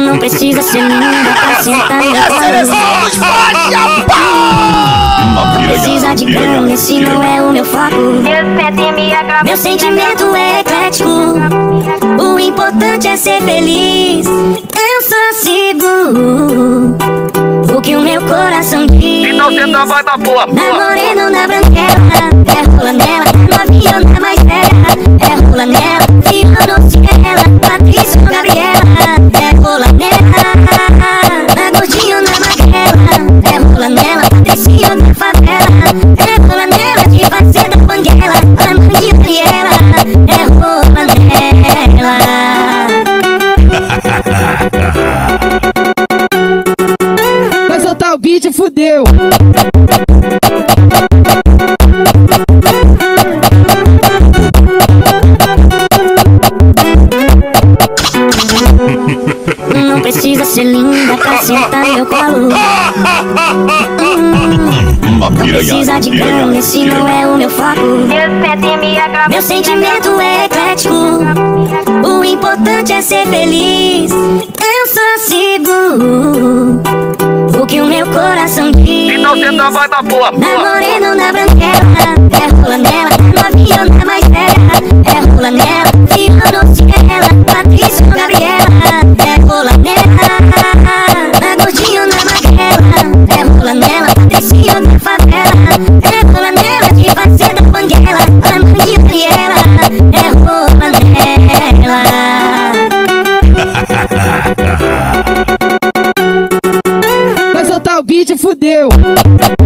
Não precisa ser linda pra sentar no meu colo. Não precisa de grana, esse não é o meu foco. Meu sentimento é eclético. O importante é ser feliz. Eu só sigo o que o meu coração diz. Então senta, vai da boa. Na morena ou na branquela, é rola nela. Na novinha ou na mais velha, é rola nela. Fiona ou Ciela, Patrícia ou Gabriela, é rola nela. Na gordinha ou na magrela, é rola nela. Patricinha ou na favela, é rola nela. De fazer da banguela, a manguinha Gabriela, é rola nela. Vai soltar o beat, fudeu. Não precisa ser linda pra sentar no meu colo. Não precisa de grana, esse não é o meu foco. Meu sentimento é eclético. O importante é ser feliz. Eu só sigo o que o meu coração diz. Então senta, vai da boa. Na morena ou na branquela, é rola nela. Na novinha ou na mais velha, é rola nela. Fiona ou Ciela, Patrícia ou Gabriela, é rola nela. Na gordinha ou na magrela, é rola nela. Patricinha ou na favela, é rola nela. De fazer da banguela, a manguinha Gabriela, é rola nela. Vai soltar o beat, fudeu.